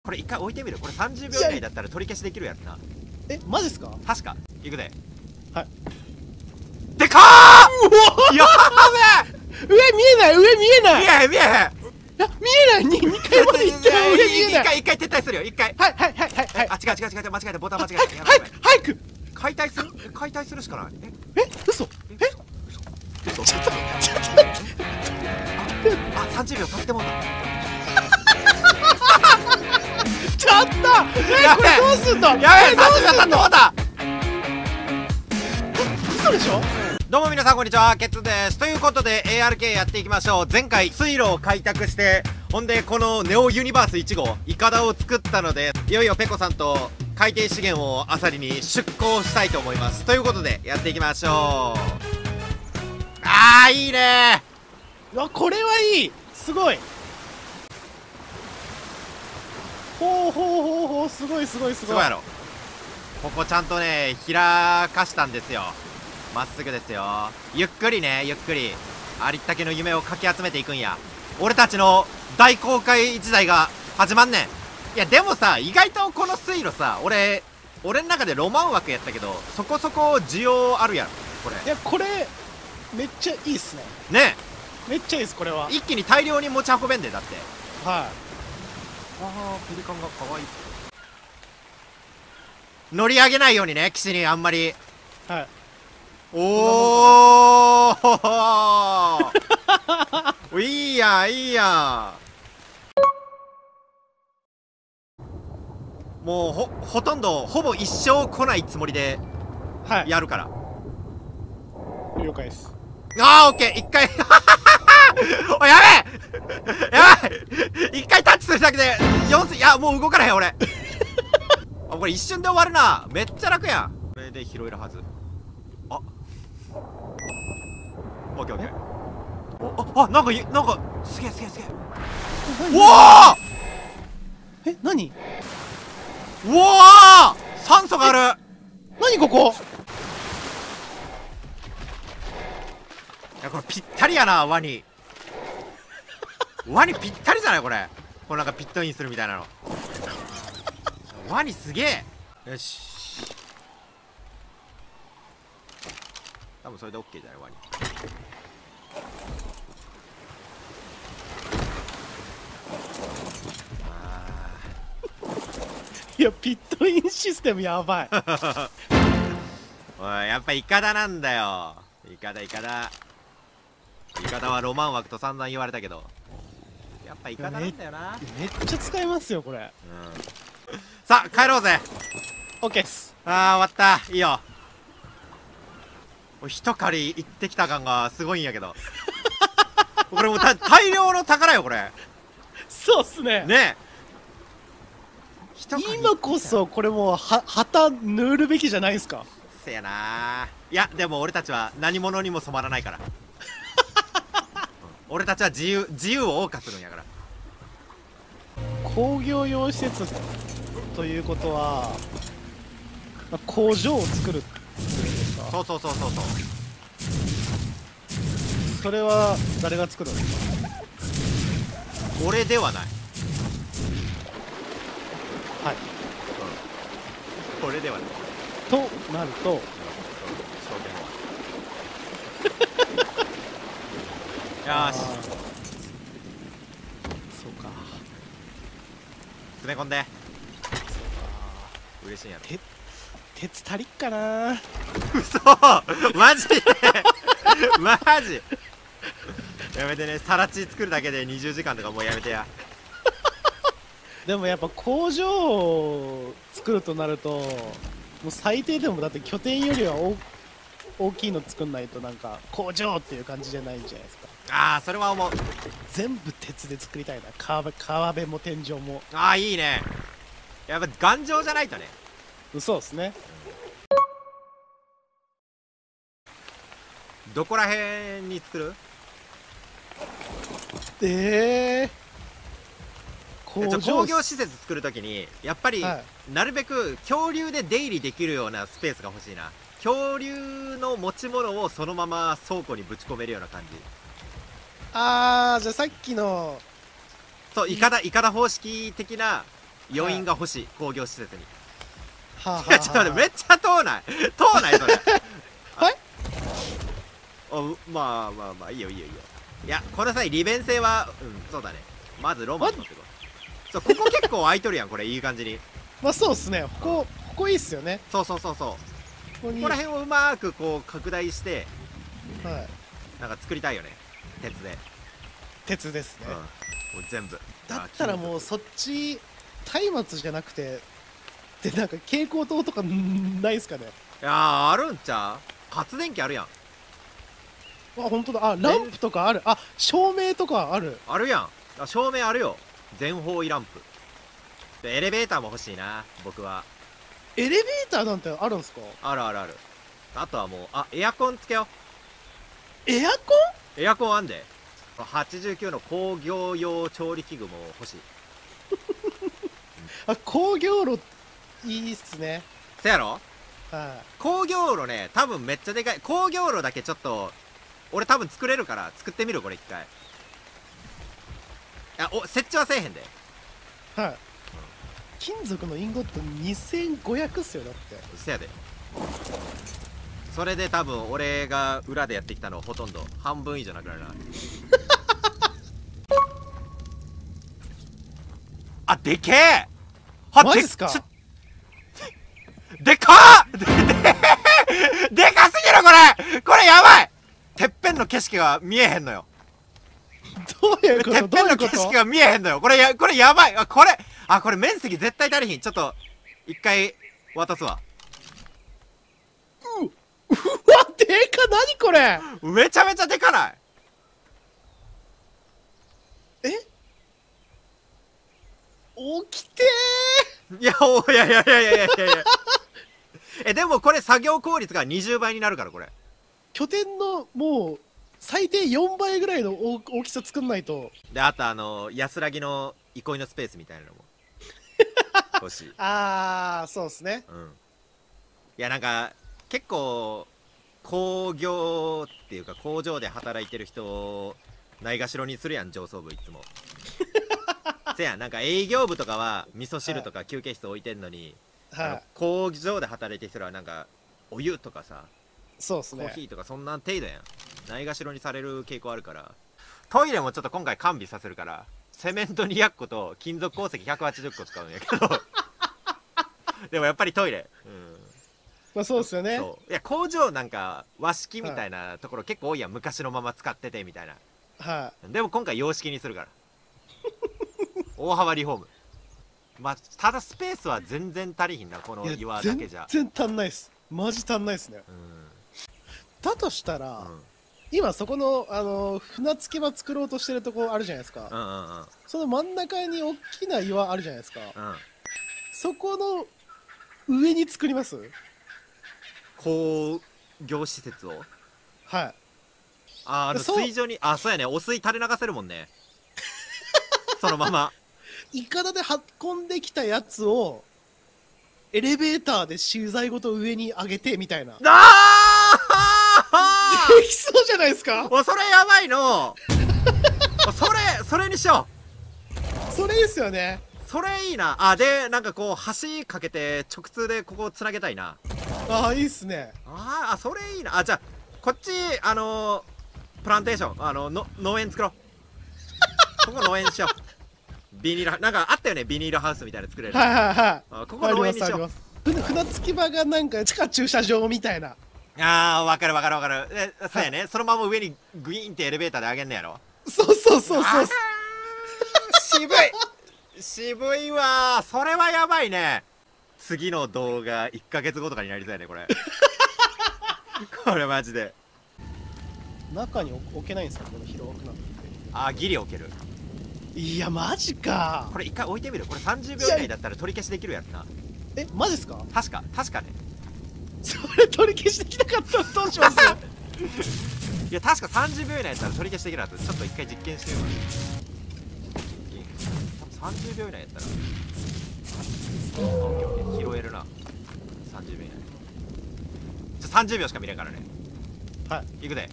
これ一回置いてみる。これ30秒以内だったら取り消しできるやつな。 え、マジっすか？ 確か。いくで。 はい。 でかー。や上見えない、上見えない。 べえ。見えへん。 いや、見えない。2回まで行っても上見えない。 一回撤退するよ。一回。 はい。 あ、違う。間違えた。ボタン間違えた。 早く。 解体する？解体するしかない。 嘘。 嘘。 ちょっと。 あ、30秒経ってもうた。 ちょっと。これどうすんの？ やべえ、30秒経ってもうた。 嘘でしょ？ どうも皆さんこんにちは、ケツです。ということで ARK やっていきましょう。前回水路を開拓して、ほんでこのネオユニバース1号イカダを作ったので、いよいよペコさんと海底資源をあさりに出港したいと思います。ということでやっていきましょう。あー、いいねうわ、これはいい。すごい。ほう、すごい。 すごいやろ。ここちゃんとね開かしたんですよ。まっすぐですよ。ゆっくりね、ゆっくりありったけの夢をかき集めていくんや。俺たちの大航海時代が始まんねん。いやでもさ、意外とこの水路さ、俺の中でロマン枠やったけど、そこそこ需要あるやろこれ。 いや、これめっちゃいいっすね。 ねめっちゃいいっす。これは一気に大量に持ち運べんで。だってはい。 あー、ペリカンがかわいい。乗り上げないようにね、岸にあんまり。 はい。 おーいいやん。もうほとんどほぼ一生来ないつもりではい。 やるから。 了解です。 あー、オッケー。一回おい、やべえ一回タッチするだけでいや、もう動かないよ俺あ、これ一瞬で終わるな。めっちゃ楽やん。これで拾えるはず。あ、オッケー。なんかすげえ。うわえ、何？ うわ酸素がある。 何ここ？ いや、これぴったりやな。ワニぴったりじゃない？これなんかピットインするみたいなの。ワニすげえ。よし、多分それで OK じゃない？ワニいや、ピットインシステムやばい。 おい、やっぱイカダなんだよ。イカダはロマン枠と散々言われたけど、やっぱイカダなんだよな。 めっちゃ使えますよこれ。 うん、さあ帰ろうぜ。 OK っす。 あー、終わった。いいよ。一狩り行ってきた感がすごいんやけどこれもう大量の宝よこれ。 そうっすね。 ねえ、 今こそこれもう旗塗るべきじゃないですか。 せやな。いやでも俺たちは何者にも染まらないから俺たちは自由を謳歌するんやから。 工業用施設ということは、工場を作るってことですか？ そう。 それは誰が作るんですか？ 俺ではない。 はい。 俺ではないとなると、 よーし、 そうか。 詰め込んで。嬉しいんやろ。 鉄足りっかな。 嘘マジマジやめてね。さら地作るだけで20時間とかもうやめてや。 でもやっぱ工場を作るとなると、もう最低でもだって拠点よりは大きいの作んないと、なんか工場っていう感じじゃないじゃないですか。 ああ、それは思う。 全部鉄で作りたいな。川辺も天井も。 ああ、いいね。やっぱ頑丈じゃないとね。 そうですね。 どこら辺に作る？工業施設作るときにやっぱり、なるべく恐竜で出入りできるようなスペースが欲しいな。恐竜の持ち物をそのまま倉庫にぶち込めるような感じ。 あー、じゃあさっきのそう、イカダ方式的な余韻が欲しい、工業施設に。 はあ、はあ、 いやちょっと待って、めっちゃ遠ない遠ないそれはい。 まあまあまあいいよいいよいいよ。いやこの際利便性はそうだね。まずロマン乗ってこう。そう、ここ結構空いとるやんこれ。いい感じに。 まあそうっすね。ここいいっすよね。 そうそうそうそう。 ここに。 ここら辺をうまくこう拡大してはい。 なんか作りたいよね、鉄で。 鉄ですね。 もう全部。 だったらもうそっち松明じゃなくて、でなんか蛍光灯とかないっすかね。 いやーあるんちゃう。発電機あるやん。 あ、本当だ。あ、ランプとかある。あ、照明とかある。 あるやん。あ、照明あるよ。全方位ランプで。エレベーターも欲しいな僕は。 エレベーターなんてあるんすか？ あるあるある。あとはもうエアコンつけよエアコう。エアコンあんで。89の工業用調理器具も欲しい。 ン？あ、工業炉いいっすね。 せやろ。 は工業炉ね、多分めっちゃでかい。工業炉だけちょっと俺多分作れるから作ってみるこれ一回。設置はせえへんで。 い。はい。金属のインゴット2500っすよ、だって。 せやで。それで多分俺が裏でやってきたのほとんど半分以上なくなるな。でけえ。 マジっすか？ でかっでかすぎるこれやばい。てっぺんの景色が見えへんのよ。 どういうこと？ てっぺんの景色が見えへんのよ。これやばい。これ面積絶対足りひん。ちょっと一回渡すわ。 うわ、でか。何これ。 めちゃめちゃでかない？ 起きていやでもこれ作業効率が20倍になるからこれ。 拠点のもう最低4倍ぐらいの大きさ作んないと。 であと安らぎの憩いのスペースみたいなのも欲しい。 ああ、そうですね。 いやなんか結構工業っていうか工場で働いてる人をないがしろにするやん上層部いつも。せやん、なんか営業部とかは味噌汁とか休憩室置いてんのに、工場で働いてる人らはなんかお湯とかさ、 そうっすね、 コーヒーとかそんな程度やん。ないがしろにされる傾向あるから。トイレもちょっと今回完備させるから、セメント200個と金属鉱石180個使うんやけどでもやっぱりトイレ、 まあそうっすよね。 いや工場なんか和式みたいなところ結構多いやん、昔のまま使っててみたいな。でも今回洋式にするから大幅リフォーム。まあただスペースは全然足りひんな、この岩だけじゃ。 全然足んないっす。マジ足んないっすね。だとしたら、今そこの船着き場作ろうとしてるとこあるじゃないですか。その真ん中に大きな岩あるじゃないですか。そこの上に作ります？ 工業施設を。 はい。 水上にそうやね、汚水垂れ流せるもんねそのままいかだで運んできたやつをエレベーターで資材ごと上に上げてみたいな。できそうじゃないですか。 それやばいのそれにしよう。それいいっすよね。 それいいな。でなんかこう橋かけて直通でここをつなげたいな。 いいっすね。 それいいな。じゃあこっちプランテーション農園作ろうここ農園にしよう。ビニールなんかあったよね、ビニールハウスみたいな作れる。ここ農園にしよう。 船着き場がなんか地下駐車場みたいな。 わかる。そうやね、そのまま上にグイーンってエレベーターで上げんのやろ。 そう渋いわ。それはやばいね。次の動画1ヶ月後とかになりそうやねこれこれマジで。 中に置けないんですか、この広くなって。 ギリ置ける。 いやマジか。 これ一回置いてみる。これ30秒以内だったら取り消しできるやつな。 マジっすか。 確かね。 それ取り消しできなかったらどうしますいや確か30秒以内やったら取り消しできるやつ。ちょっと一回実験してみる。30秒以内やったら拾えるな。30秒以内。じゃあ30秒しか見れんからね。いくで。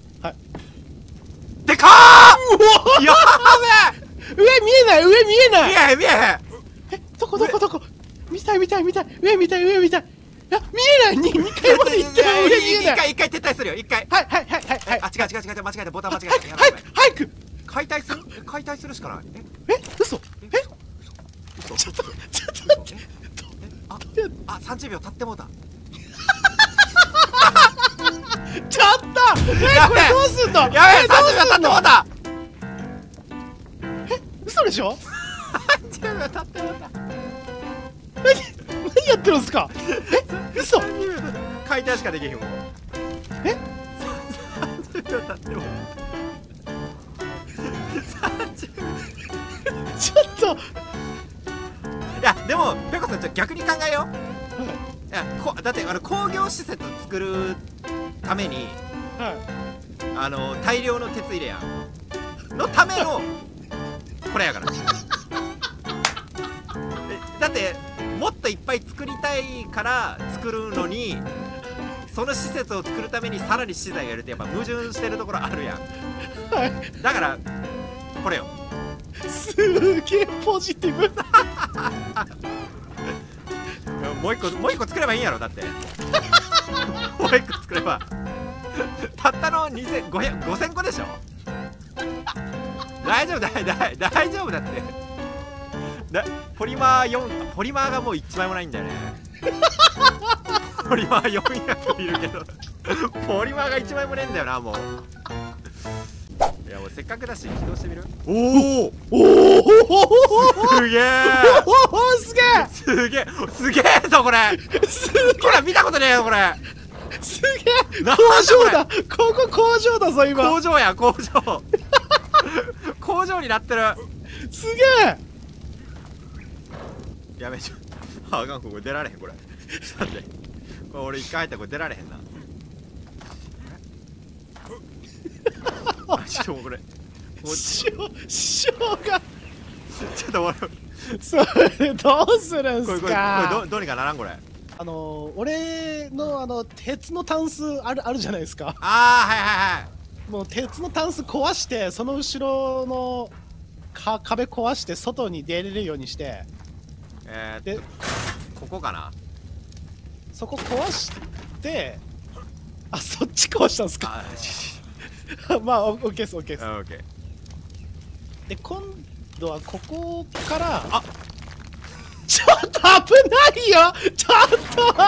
でかー。やべえ。 上見えない。 見えへん。 どこ見たい上見たい上見たい。見えない。2階まで行っても上見えない。 一回撤退するよ、一回。 はい。 あ、違う、間違えた、ボタン間違えた。 早く。 解体するしかない。 嘘。 ちょっと待って。 あ、30秒経ってもうた。 ちょっとこれどうすんの。 やべえ、30秒経ってもうた。 嘘でしょ。 30秒経ってもうた。 何やってるんすか。嘘。 解体しかできへんもん。 30 秒経ってもちょっと。 いやでもペコさん、逆に考えよう。いやだって工業施設作るために、大量の鉄入れやんのためのこれやからだってもっといっぱい作りたいから作るのに、その施設を作るためにさらに資材がいるってやっぱ矛盾してるところあるやん。だからこれよ。 すげえポジティブ。 もう一個作ればいいんやろ。だってもう一個作ればたったの5000個でしょ。大丈夫だってポリマーがもう1枚もないんだよね。ポリマー400いるけどポリマーが1枚もねえんだよな。もういや、もうせっかくだし起動してみる。おおすげえぞこれ。これ見たことねえよこれ。 すげえ工場だ。ここ工場だぞ今。 工場や工場になってる。 すげえ。 やべえ、あかん、ここ出られへんこれ。ちょっと待って、これ俺一回入ったらこれ出られへんな。あ、しかもこれ師匠がちょっと俺それどうするんすか。 これどうにかならんこれ。 俺の鉄のタンスあるじゃないですか。 はい。 もう鉄のタンス壊して、その後ろの壁壊して外に出れるようにして、でここかな。 そこ壊して、あ、そっち壊したんすか。まあオッケーです。で今度はここから、あ、ちょっと危ないよ。ちょっと危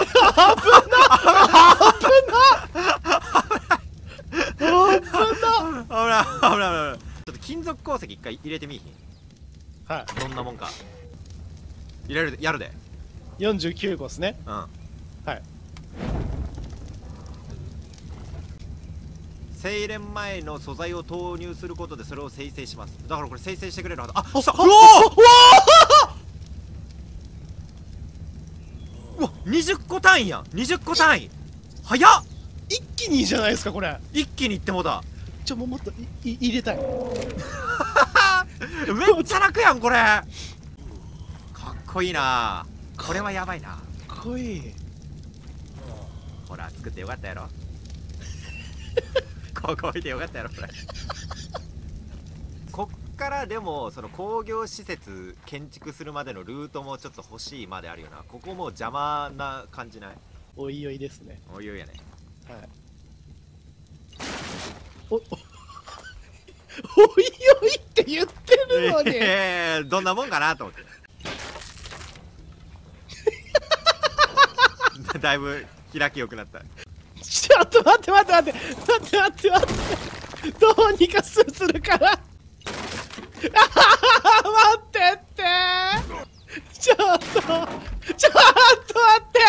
ない。ちょっと金属鉱石一回入れてみいひん。 はい。 どんなもんか。やるで。 49個ですね。 はい。精錬前の素材を投入することでそれを生成します。だからこれ生成してくれるはず。あ、した。うわ20個単位やん。20個単位早っ。 一気にじゃないですかこれ。 一気にいってもうた。 もっと入れたい。 めっちゃ楽やんこれ。かっこいいな。これはやばいな。 かっこいい。 ほら作ってよかったやろ。ここ置いてよかったやろこれ。こっからでもその工業施設建築するまでのルートもちょっと欲しいまであるよな。ここもう邪魔な感じない？ おいおいですね。 おいおいやね。 はい。おいおいって言ってるのに、 どんなもんかなと思ってだいぶ開き良くなった。 ちょっと待ってどうにかするから待ってってちょっと待って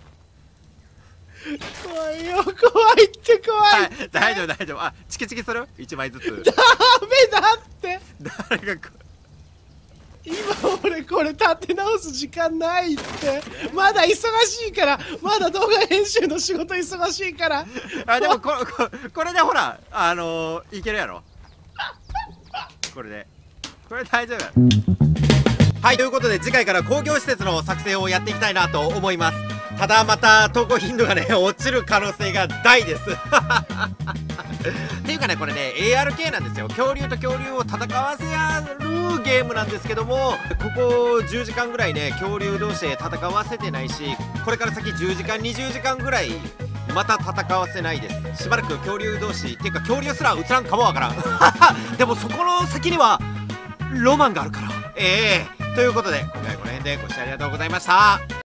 怖いよ。怖いって。 大丈夫。あ、チキチキする1枚ずつ。 ダメだって。 誰が今俺これ立て直す時間ないって。まだ忙しいから。まだ動画編集の仕事忙しいから。 あ、でもこれでほらいけるやろ。これ大丈夫。はい、ということで次回から工業施設の作成をやっていきたいなと思います。ただまた投稿頻度がね落ちる可能性が大です。っていういうかね、これね ARK なんですよ。恐竜と恐竜を戦わせやるゲームなんですけども、ここ10時間ぐらいね恐竜同士で戦わせてないし、これから先10時間20時間ぐらいまた戦わせないです。しばらく恐竜同士っていうか恐竜すら映らんかもわからんでもそこの先にはロマンがあるから。ということで今回この辺でご視聴ありがとうございました。